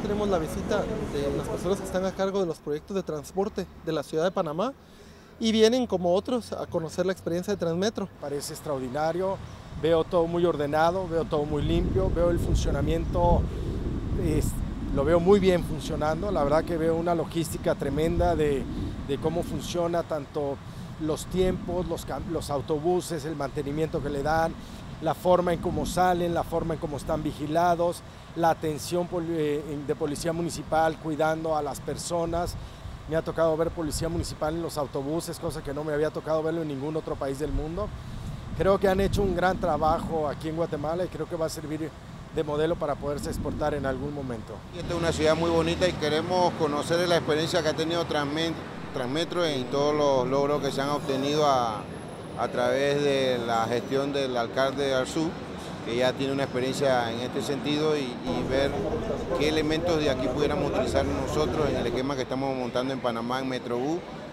tenemos la visita de las personas que están a cargo de los proyectos de transporte de la ciudad de Panamá y vienen como otros a conocer la experiencia de Transmetro. Parece extraordinario, veo todo muy ordenado, veo todo muy limpio, veo el funcionamiento, lo veo muy bien funcionando. La verdad que veo una logística tremenda de cómo funciona tanto los tiempos, los autobuses, el mantenimiento que le dan, la forma en cómo salen, la forma en cómo están vigilados, la atención de policía municipal cuidando a las personas. Me ha tocado ver policía municipal en los autobuses, cosa que no me había tocado verlo en ningún otro país del mundo. Creo que han hecho un gran trabajo aquí en Guatemala y creo que va a servir de modelo para poderse exportar en algún momento. Esta es una ciudad muy bonita y queremos conocer la experiencia que ha tenido Transmetro y todos los logros que se han obtenido a través de la gestión del alcalde Arzú, que ya tiene una experiencia en este sentido y ver qué elementos de aquí pudiéramos utilizar nosotros en el esquema que estamos montando en Panamá en Metrobús